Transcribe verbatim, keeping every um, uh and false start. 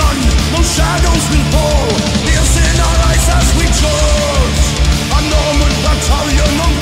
sun, no shadows will fall, tears in our eyes as we charge. An armored battalion of